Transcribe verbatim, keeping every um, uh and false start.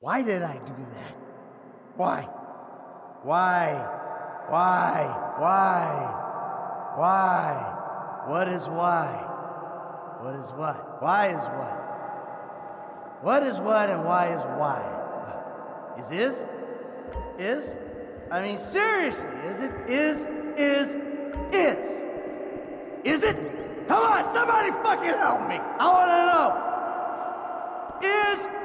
Why did I do that? Why? Why? Why? Why? Why? What is why? What is what? Why is what? What is what and why is why? Is is? Is? I mean, seriously, is it? Is, is, is. Is it? Come on, somebody fucking help me. I want to know. Is